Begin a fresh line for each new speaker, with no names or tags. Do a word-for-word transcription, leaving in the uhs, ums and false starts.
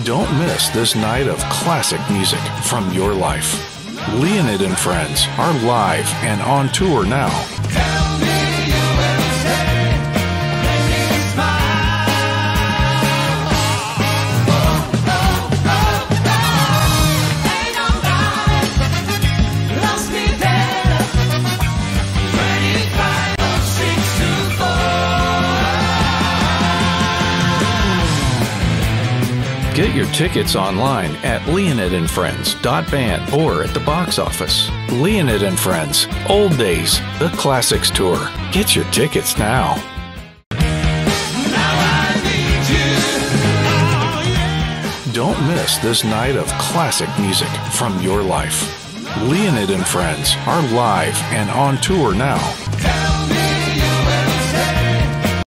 Don't miss this night of classic music from your life. Leonid and Friends are live and on tour now. Get your tickets online at leonid and friends dot band or at the box office. Leonid and Friends, Old Days, the Classics Tour. Get your tickets now. Don't miss this night of classic music from your life. Leonid and Friends are live and on tour now.